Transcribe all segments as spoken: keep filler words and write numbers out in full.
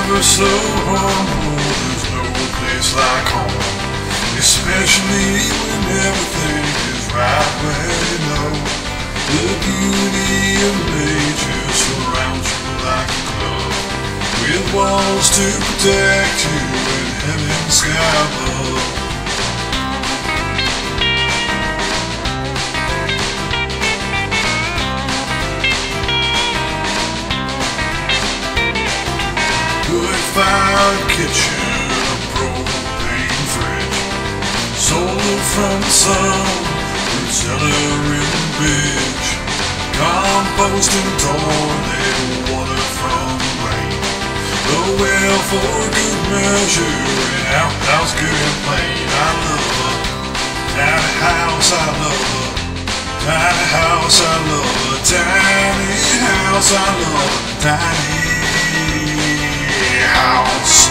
ever so humble, there's no place like home. Especially when everything is right where you know. The beauty of nature surrounds you like a glove, with walls to protect you and heaven's sky above. Woodfired kitchen, a propane fridge, solar from the sun, with cellar in the bitch. Composting tornado water from the rain, the well for good measure, and outhouse good and plain. I love a tiny house, I love a tiny house, I love a tiny house, I love a tiny house.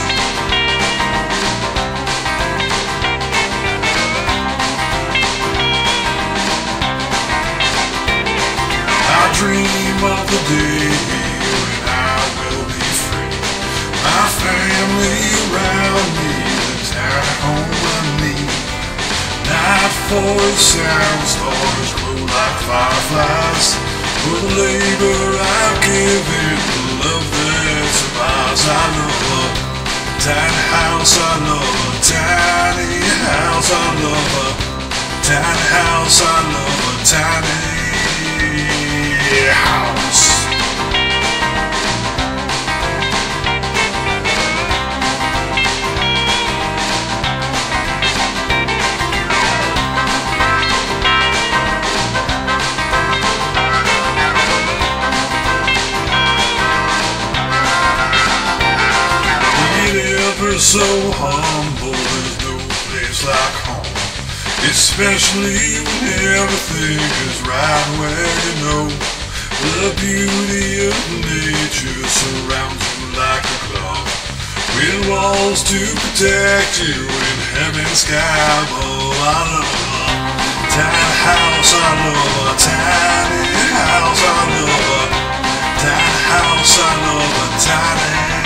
I dream of the day when I will be free, my family around me, the tiny home I need. Night forest sound, stars glow like fireflies, for the labor I've given, the love that survives. I love a tiny house, I love a tiny house, I love a tiny house, I love a tiny house. So humble, there's no place like home. Especially when everything is right where you know. The beauty of nature surrounds you like a glove, with walls to protect you in heaven's sky above. I love a tiny house, I love a tiny house, I love a tiny house, I love a tiny